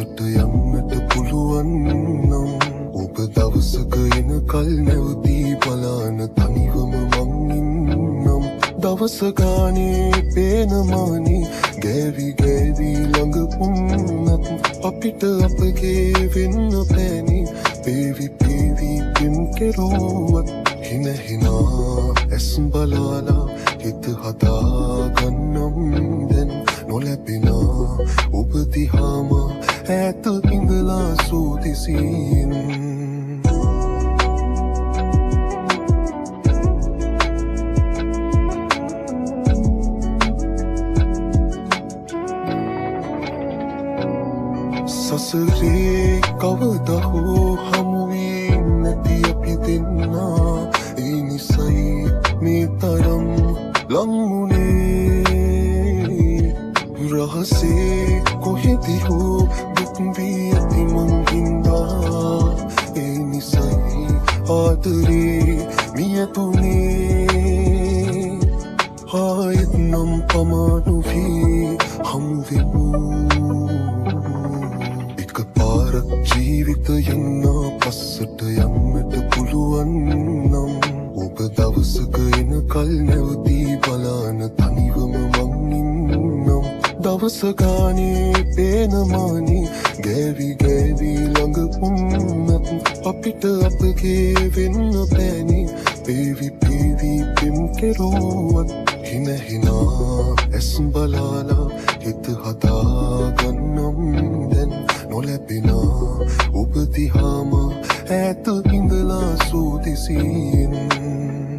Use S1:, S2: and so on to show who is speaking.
S1: පස්සට යන්නට පුළුවන් නම් ඔබ දවසක එනකල් නැවතී බලන තනිවම මං ඉන්නම් දවස ගානේ පේනමානි ගෑවි ගෑවි ළඟ වුණත් අපිට අපගේ වෙන්න බෑනි පේවි පේවි පින් කෙරුවත් හින හිනා ඇස් බලාලා හිත හදාගන්නම් දැන් නොලැබෙනා ඔබ දිහාම ඈත ඉඳලා සූදිසින් සසරේ කවදා හෝ හමු වී නැති අපි දෙන්නා ඒ නිසයි මේ තරම් ලංමුනේ රහසේ කොහෙදී හෝ දුක් වී ඇති මං හින්දා ඒ නිසයි ආදරේ මියතුනේ ආයෙත් නම් පමාණු වී හමු වෙමු ජීවිතයෙන් පස්සට යන්නට පුළුවන් නම් ඔබ දවසක එනකල් නැවතී බලන තනිවම මං ඉන්නම් දවස ගානේ පේනමානි ගෑවි ගෑවි ළඟ වුණත් අපිට අපගේ වෙන්න බෑනි පේවි පේවි පින් කෙරුවත් හින හිනා ඇස් බලාලා හිත හදාගන්නම් දැන් නොලැබෙනා ඔබ දිහාම ඈත ඉඳලා සූදිසින්